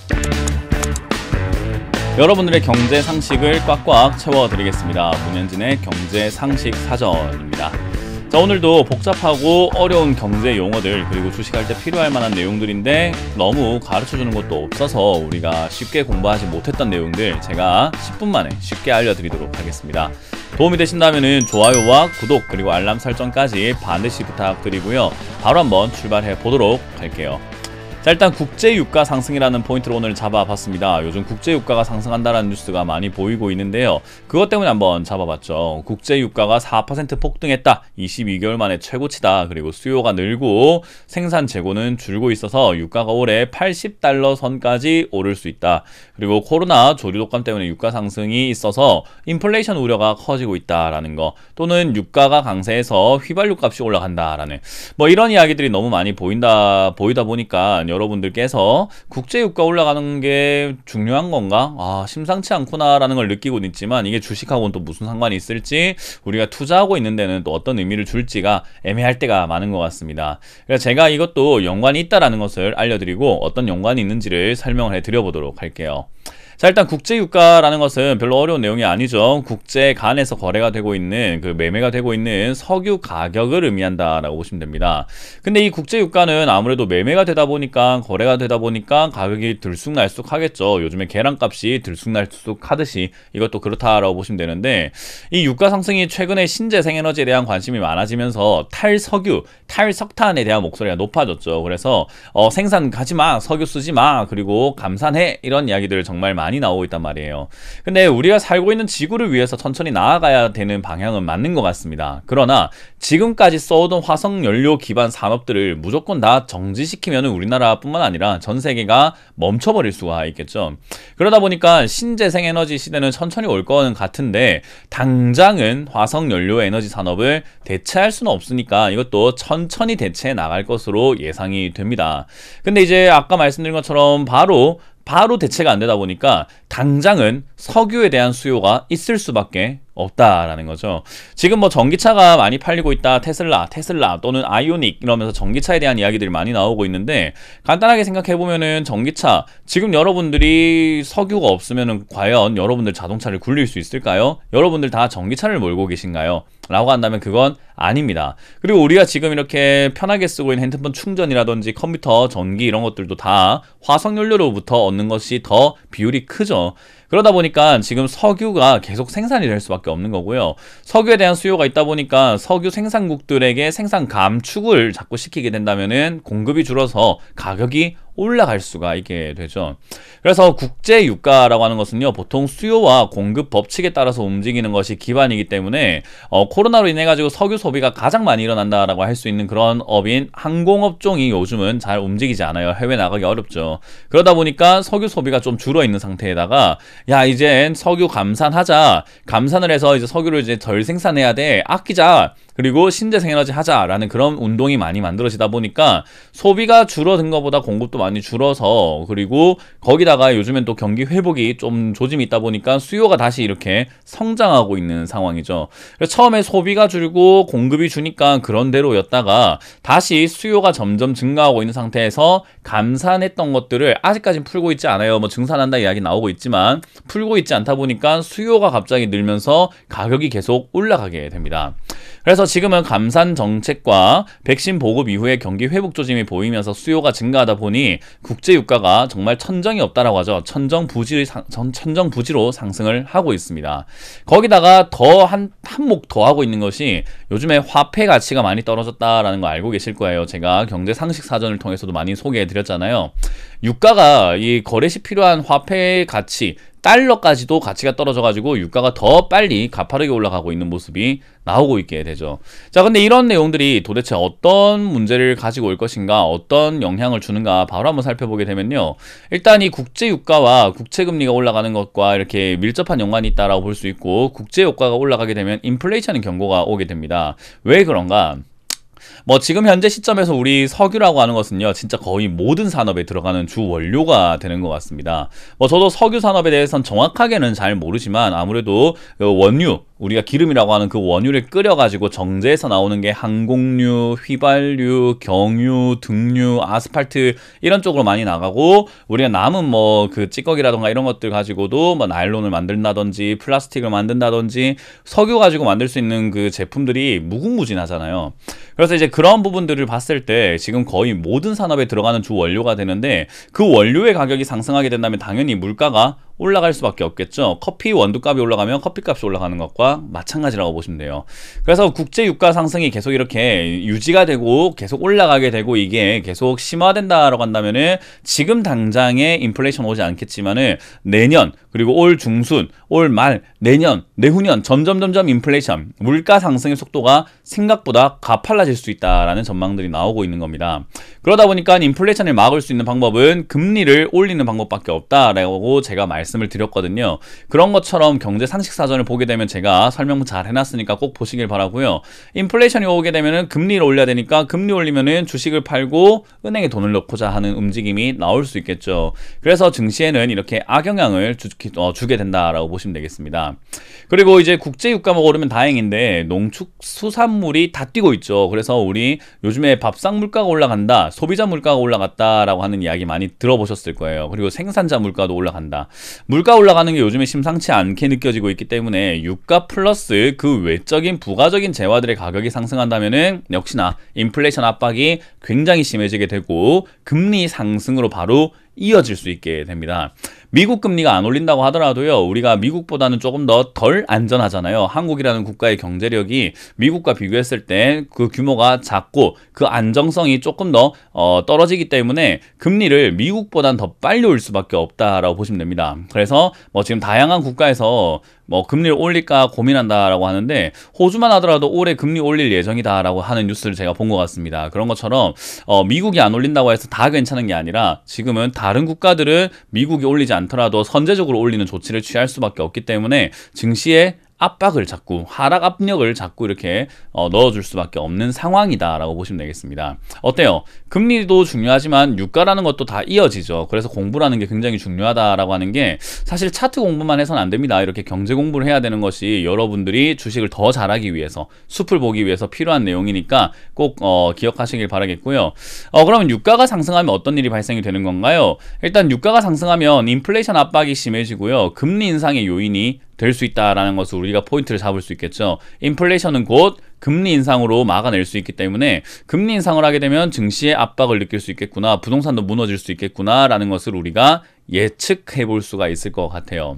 여러분들의 경제 상식을 꽉꽉 채워드리겠습니다. 문현진의 경제 상식 사전입니다. 자, 오늘도 복잡하고 어려운 경제 용어들 그리고 주식할 때 필요할 만한 내용들인데 너무 가르쳐주는 것도 없어서 우리가 쉽게 공부하지 못했던 내용들 제가 10분 만에 쉽게 알려드리도록 하겠습니다. 도움이 되신다면 좋아요와 구독 그리고 알람 설정까지 반드시 부탁드리고요. 바로 한번 출발해 보도록 할게요. 자, 일단 국제유가 상승이라는 포인트로 오늘 잡아봤습니다. 요즘 국제유가가 상승한다는 뉴스가 많이 보이고 있는데요. 그것 때문에 한번 잡아봤죠. 국제유가가 4% 폭등했다. 22개월 만에 최고치다. 그리고 수요가 늘고 생산 재고는 줄고 있어서 유가가 올해 $80 선까지 오를 수 있다. 그리고 코로나 조류 독감 때문에 유가 상승이 있어서 인플레이션 우려가 커지고 있다라는 거, 또는 유가가 강세해서 휘발유 값이 올라간다라는 이런 이야기들이 너무 많이 보이다 보니까 여러분들께서 국제유가 올라가는 게 중요한 건가? 심상치 않구나라는 걸 느끼고 있지만 이게 주식하고는 또 무슨 상관이 있을지, 우리가 투자하고 있는 데는 또 어떤 의미를 줄지가 애매할 때가 많은 것 같습니다. 그래서 제가 이것도 연관이 있다라는 것을 알려드리고 어떤 연관이 있는지를 설명을 해드려보도록 할게요. 자, 일단 국제유가라는 것은 별로 어려운 내용이 아니죠. 국제 간에서 거래가 되고 있는, 매매가 되고 있는 석유 가격을 의미한다라고 보시면 됩니다. 근데 이 국제유가는 아무래도 매매가 되다 보니까, 거래가 되다 보니까 가격이 들쑥날쑥 하겠죠. 요즘에 계란값이 들쑥날쑥 하듯이 이것도 그렇다라고 보시면 되는데, 이 유가 상승이 최근에 신재생에너지에 대한 관심이 많아지면서 탈석유, 탈석탄에 대한 목소리가 높아졌죠. 그래서 생산 가지 마, 석유 쓰지 마, 그리고 감산해, 이런 이야기들 정말 많이 나오고 있단 말이에요. 근데 우리가 살고 있는 지구를 위해서 천천히 나아가야 되는 방향은 맞는 것 같습니다. 그러나 지금까지 써오던 화석연료 기반 산업들을 무조건 다 정지시키면 우리나라뿐만 아니라 전 세계가 멈춰버릴 수가 있겠죠. 그러다 보니까 신재생에너지 시대는 천천히 올 거는 같은데, 당장은 화석연료 에너지 산업을 대체할 수는 없으니까 이것도 천천히 대체해 나갈 것으로 예상이 됩니다. 근데 이제 아까 말씀드린 것처럼 바로 대체가 안 되다 보니까 당장은 석유에 대한 수요가 있을 수밖에 없다라는 거죠. 지금 전기차가 많이 팔리고 있다. 테슬라 또는 아이오닉 이러면서 전기차에 대한 이야기들이 많이 나오고 있는데, 간단하게 생각해보면은 전기차, 지금 여러분들이 석유가 없으면은 과연 여러분들 자동차를 굴릴 수 있을까요? 여러분들 다 전기차를 몰고 계신가요? 라고 한다면 그건 아닙니다. 그리고 우리가 지금 이렇게 편하게 쓰고 있는 핸드폰 충전이라든지 컴퓨터 전기 이런 것들도 다 화석연료로부터 얻는 것이 더 비율이 크죠. 그러다 보니까 지금 석유가 계속 생산이 될 수밖에 없는 거고요. 석유에 대한 수요가 있다 보니까 석유 생산국들에게 생산 감축을 자꾸 시키게 된다면은 공급이 줄어서 가격이 올라갈 수가 있게 되죠. 그래서 국제유가라고 하는 것은요, 보통 수요와 공급 법칙에 따라서 움직이는 것이 기반이기 때문에 코로나로 인해 가지고 석유 소비가 가장 많이 일어난다라고 할 수 있는 그런 업인 항공업종이 요즘은 잘 움직이지 않아요. 해외 나가기 어렵죠. 그러다 보니까 석유 소비가 좀 줄어 있는 상태에다가, 야, 이젠 석유 감산하자, 감산을 해서 이제 석유를 이제 덜 생산해야 돼, 아끼자, 그리고 신재생에너지 하자라는 그런 운동이 많이 만들어지다 보니까 소비가 줄어든 것보다 공급도 많이 줄어서, 그리고 거기다가 요즘엔 또 경기 회복이 좀 조짐이 있다 보니까 수요가 다시 이렇게 성장하고 있는 상황이죠. 그래서 처음에 소비가 줄고 공급이 주니까 그런 대로였다가 다시 수요가 점점 증가하고 있는 상태에서 감산했던 것들을 아직까지는 풀고 있지 않아요. 증산한다 이야기 나오고 있지만 풀고 있지 않다 보니까 수요가 갑자기 늘면서 가격이 계속 올라가게 됩니다. 그래서 지금은 감산 정책과 백신 보급 이후에 경기 회복 조짐이 보이면서 수요가 증가하다 보니 국제유가가 정말 천정이 없다라고 하죠. 천정부지로 상승을 하고 있습니다. 거기다가 더 한몫 더 하고 있는 것이 요즘에 화폐 가치가 많이 떨어졌다라는 거 알고 계실 거예요. 제가 경제 상식 사전을 통해서도 많이 소개해 드렸잖아요. 유가가 이 거래 시 필요한 화폐 가치, 달러까지도 가치가 떨어져가지고 유가가 더 빨리 가파르게 올라가고 있는 모습이 나오고 있게 되죠. 자, 근데 이런 내용들이 도대체 어떤 문제를 가지고 올 것인가, 어떤 영향을 주는가 바로 한번 살펴보게 되면요. 일단 이 국제유가와 국채금리가 올라가는 것과 이렇게 밀접한 연관이 있다라고 볼 수 있고, 국제유가가 올라가게 되면 인플레이션 경고가 오게 됩니다. 왜 그런가? 뭐 지금 현재 시점에서 우리 석유라고 하는 것은요, 진짜 거의 모든 산업에 들어가는 주 원료가 되는 것 같습니다. 뭐 저도 석유 산업에 대해서는 정확하게는 잘 모르지만 아무래도 그 원유, 우리가 기름이라고 하는 그 원유를 끓여가지고 정제해서 나오는 게 항공유, 휘발유, 경유, 등유, 아스팔트 이런 쪽으로 많이 나가고, 우리가 남은 뭐 그 찌꺼기라던가 이런 것들 가지고도 뭐 나일론을 만든다든지 플라스틱을 만든다든지 석유 가지고 만들 수 있는 그 제품들이 무궁무진하잖아요. 그래서 이제 그런 부분들을 봤을 때 지금 거의 모든 산업에 들어가는 주 원료가 되는데, 그 원료의 가격이 상승하게 된다면 당연히 물가가 올라갈 수밖에 없겠죠. 커피 원두값이 올라가면 커피값이 올라가는 것과 마찬가지라고 보시면 돼요. 그래서 국제 유가 상승이 계속 이렇게 유지가 되고 계속 올라가게 되고 이게 계속 심화된다라고 한다면은 지금 당장에 인플레이션 오지 않겠지만은 내년, 그리고 올 중순, 올 말, 내년, 내후년 점점 인플레이션, 물가 상승의 속도가 생각보다 가팔라질 수 있다라는 전망들이 나오고 있는 겁니다. 그러다 보니까 인플레이션을 막을 수 있는 방법은 금리를 올리는 방법밖에 없다라고 제가 말씀을 드렸거든요. 그런 것처럼 경제 상식 사전을 보게 되면 제가 설명 잘 해놨으니까 꼭 보시길 바라고요. 인플레이션이 오게 되면은 금리를 올려야 되니까 금리 올리면은 주식을 팔고 은행에 돈을 넣고자 하는 움직임이 나올 수 있겠죠. 그래서 증시에는 이렇게 악영향을 주게 된다라고 보시면 되겠습니다. 그리고 이제 국제 유가가 오르면 다행인데 농축수산물이 다 뛰고 있죠. 그래서 우리 요즘에 밥상 물가가 올라간다, 소비자 물가가 올라갔다라고 하는 이야기 많이 들어보셨을 거예요. 그리고 생산자 물가도 올라간다. 물가 올라가는 게 요즘에 심상치 않게 느껴지고 있기 때문에 유가 플러스 그 외적인 부가적인 재화들의 가격이 상승한다면은 역시나 인플레이션 압박이 굉장히 심해지게 되고 금리 상승으로 바로 이어질 수 있게 됩니다. 미국 금리가 안 올린다고 하더라도요, 우리가 미국보다는 조금 더 덜 안전하잖아요. 한국이라는 국가의 경제력이 미국과 비교했을 때 그 규모가 작고 그 안정성이 조금 더 떨어지기 때문에 금리를 미국보다는 더 빨리 올 수밖에 없다라고 보시면 됩니다. 그래서 뭐 지금 다양한 국가에서 뭐 금리를 올릴까 고민한다라고 하는데, 호주만 하더라도 올해 금리 올릴 예정이다라고 하는 뉴스를 제가 본 것 같습니다. 그런 것처럼 미국이 안 올린다고 해서 다 괜찮은 게 아니라 지금은 다른 국가들은 미국이 올리지 않더라도 선제적으로 올리는 조치를 취할 수밖에 없기 때문에 증시에 압박을 자꾸, 하락 압력을 자꾸 이렇게 넣어줄 수밖에 없는 상황이다라고 보시면 되겠습니다. 어때요? 금리도 중요하지만 유가라는 것도 다 이어지죠. 그래서 공부라는 게 굉장히 중요하다라고 하는 게, 사실 차트 공부만 해서는 안 됩니다. 이렇게 경제 공부를 해야 되는 것이 여러분들이 주식을 더 잘하기 위해서, 숲을 보기 위해서 필요한 내용이니까 꼭 기억하시길 바라겠고요. 그러면 유가가 상승하면 어떤 일이 발생이 되는 건가요? 일단 유가가 상승하면 인플레이션 압박이 심해지고요, 금리 인상의 요인이 될 수 있다라는 것을 우리가 포인트를 잡을 수 있겠죠. 인플레이션은 곧 금리 인상으로 막아낼 수 있기 때문에 금리 인상을 하게 되면 증시의 압박을 느낄 수 있겠구나, 부동산도 무너질 수 있겠구나라는 것을 우리가 예측해 볼 수가 있을 것 같아요.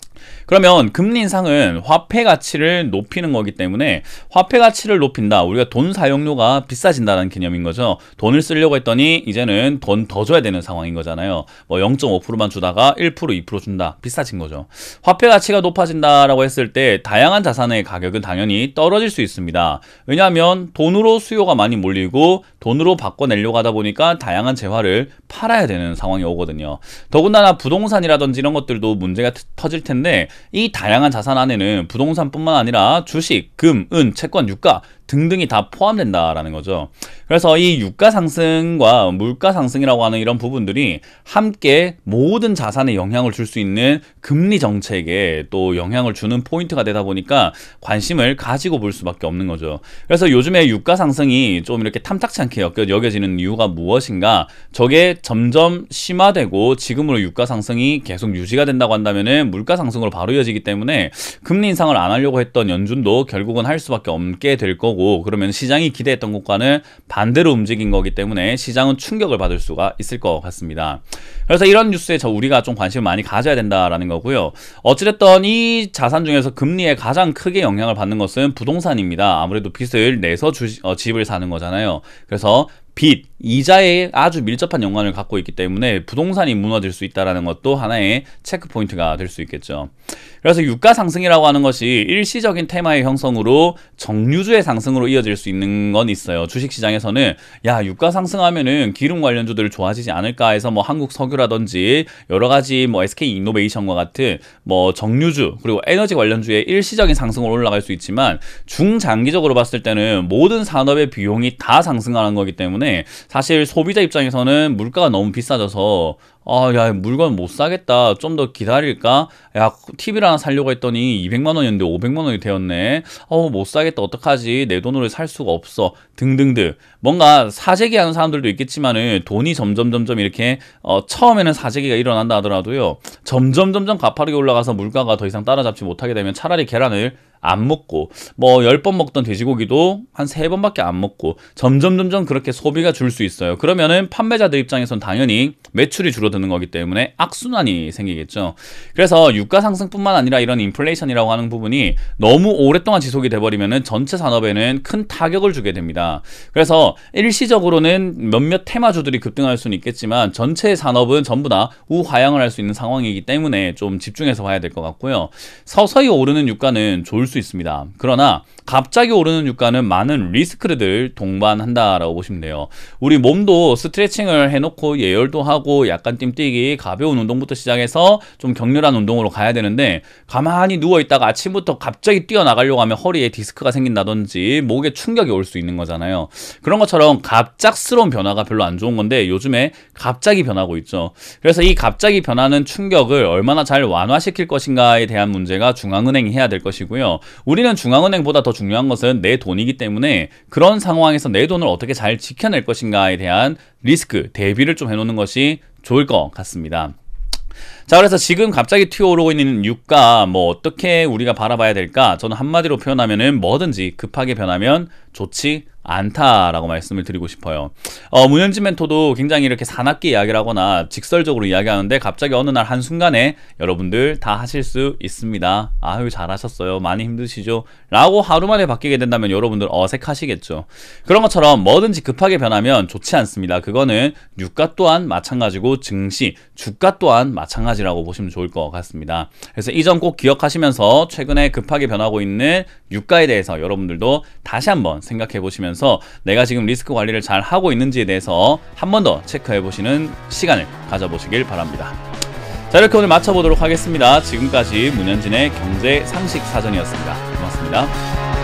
그러면 금리 인상은 화폐 가치를 높이는 거기 때문에 화폐 가치를 높인다, 우리가 돈 사용료가 비싸진다는 개념인 거죠. 돈을 쓰려고 했더니 이제는 돈 더 줘야 되는 상황인 거잖아요. 뭐 0.5%만 주다가 1%, 2% 준다, 비싸진 거죠. 화폐 가치가 높아진다라고 했을 때 다양한 자산의 가격은 당연히 떨어질 수 있습니다. 왜냐하면 돈으로 수요가 많이 몰리고 돈으로 바꿔내려고 하다 보니까 다양한 재화를 팔아야 되는 상황이 오거든요. 더군다나 부동산이라든지 이런 것들도 문제가 터질 텐데, 이 다양한 자산 안에는 부동산뿐만 아니라 주식, 금, 은, 채권, 유가 등등이 다 포함된다라는 거죠. 그래서 이 유가 상승과 물가 상승이라고 하는 이런 부분들이 함께 모든 자산에 영향을 줄 수 있는 금리 정책에 또 영향을 주는 포인트가 되다 보니까 관심을 가지고 볼 수밖에 없는 거죠. 그래서 요즘에 유가 상승이 좀 이렇게 탐탁치 않게 여겨지는 이유가 무엇인가? 저게 점점 심화되고 지금으로 유가 상승이 계속 유지가 된다고 한다면은 물가 상승으로 바로 이어지기 때문에 금리 인상을 안 하려고 했던 연준도 결국은 할 수밖에 없게 될 거고, 그러면 시장이 기대했던 것과는 반대로 움직인 거기 때문에 시장은 충격을 받을 수가 있을 것 같습니다. 그래서 이런 뉴스에 우리가 좀 관심을 많이 가져야 된다라는 거고요. 어찌됐든 이 자산 중에서 금리에 가장 크게 영향을 받는 것은 부동산입니다. 아무래도 빚을 내서 집을 사는 거잖아요. 그래서 빚, 이자에 아주 밀접한 연관을 갖고 있기 때문에 부동산이 무너질 수 있다는 것도 하나의 체크 포인트가 될 수 있겠죠. 그래서 유가 상승이라고 하는 것이 일시적인 테마의 형성으로 정류주의 상승으로 이어질 수 있는 건 있어요. 주식시장에서는 야, 유가 상승하면은 기름 관련주들 좋아지지 않을까 해서 뭐 한국석유라든지 여러 가지 뭐 SK이노베이션과 같은 뭐 정류주 그리고 에너지 관련주의 일시적인 상승으로 올라갈 수 있지만 중장기적으로 봤을 때는 모든 산업의 비용이 다 상승하는 거기 때문에 사실 소비자 입장에서는 물가가 너무 비싸져서 야, 물건 못 사겠다. 좀 더 기다릴까? 야, TV를 하나 사려고 했더니 200만 원이었는데 500만 원이 되었네. 못 사겠다. 어떡하지? 내 돈으로 살 수가 없어. 등등등. 뭔가 사재기 하는 사람들도 있겠지만은 돈이 점점 이렇게 처음에는 사재기가 일어난다 하더라도요. 점점 가파르게 올라가서 물가가 더 이상 따라잡지 못하게 되면 차라리 계란을 안 먹고 뭐 10번 먹던 돼지고기도 한 3번밖에 안 먹고 점점 그렇게 소비가 줄 수 있어요. 그러면은 판매자들 입장에선 당연히 매출이 줄어드는 거기 때문에 악순환이 생기겠죠. 그래서 유가 상승뿐만 아니라 이런 인플레이션이라고 하는 부분이 너무 오랫동안 지속이 돼버리면은 전체 산업에는 큰 타격을 주게 됩니다. 그래서 일시적으로는 몇몇 테마주들이 급등할 수는 있겠지만 전체 산업은 전부 다 우하향을 할 수 있는 상황이기 때문에 좀 집중해서 봐야 될 것 같고요. 서서히 오르는 유가는 좋을 수 있습니다. 그러나 갑자기 오르는 유가는 많은 리스크를 동반한다라고 보시면 돼요. 우리 몸도 스트레칭을 해놓고 예열도 하고 약간 띵뛰기 가벼운 운동부터 시작해서 좀 격렬한 운동으로 가야 되는데 가만히 누워있다가 아침부터 갑자기 뛰어나가려고 하면 허리에 디스크가 생긴다든지 목에 충격이 올 수 있는 거잖아요. 그런 것처럼 갑작스러운 변화가 별로 안 좋은 건데 요즘에 갑자기 변하고 있죠. 그래서 이 갑자기 변하는 충격을 얼마나 잘 완화시킬 것인가에 대한 문제가 중앙은행이 해야 될 것이고요. 우리는 중앙은행보다 더 중요한 것은 내 돈이기 때문에 그런 상황에서 내 돈을 어떻게 잘 지켜낼 것인가에 대한 리스크, 대비를 좀 해놓는 것이 좋을 것 같습니다. 자, 그래서 지금 갑자기 튀어오르고 있는 유가 뭐 어떻게 우리가 바라봐야 될까? 저는 한마디로 표현하면은 뭐든지 급하게 변하면 좋지 않다라고 말씀을 드리고 싶어요. 문현진 멘토도 굉장히 이렇게 사납게 이야기를 하거나 직설적으로 이야기하는데 갑자기 어느 날 한순간에 여러분들 다 하실 수 있습니다. 아유, 잘하셨어요. 많이 힘드시죠? 라고 하루 만에 바뀌게 된다면 여러분들 어색하시겠죠. 그런 것처럼 뭐든지 급하게 변하면 좋지 않습니다. 그거는 유가 또한 마찬가지고 증시, 주가 또한 마찬가지라고 보시면 좋을 것 같습니다. 그래서 이 점 꼭 기억하시면서 최근에 급하게 변하고 있는 유가에 대해서 여러분들도 다시 한번 생각해 보시면서 내가 지금 리스크 관리를 잘 하고 있는지에 대해서 한 번 더 체크해 보시는 시간을 가져보시길 바랍니다. 자, 이렇게 오늘 마쳐보도록 하겠습니다. 지금까지 문현진의 경제 상식 사전이었습니다. 고맙습니다.